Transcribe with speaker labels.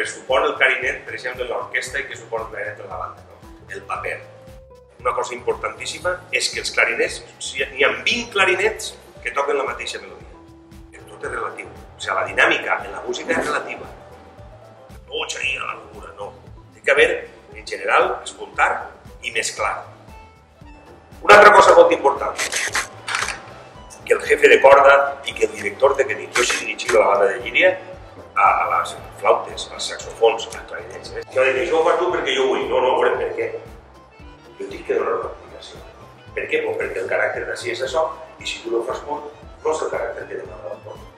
Speaker 1: supon el clarinet, per exemple, en l'orquestra i què supon el clarinet en la banda, no? El paper. Una cosa importantíssima és que els clarinets, n'hi ha 20 clarinets que toquen la mateixa melodia. Però tot és relatiu. O sigui, la dinàmica en la música és relativa. No seria la locura, no. Té que haver, en general, escoltar i mesclar. Una altra cosa molt important, que el jefe de corda i que el director de que jo he dirigit la banda de Llíria a les flautes, als saxofons, als clarinets. Si va dir, això ho fas tu perquè jo vull. No, veurem per què. Jo tinc que donar una explicació. Per què? Perquè el caràcter d'ací és això, i si tu no ho fas molt, no és el caràcter que demana l'entorn.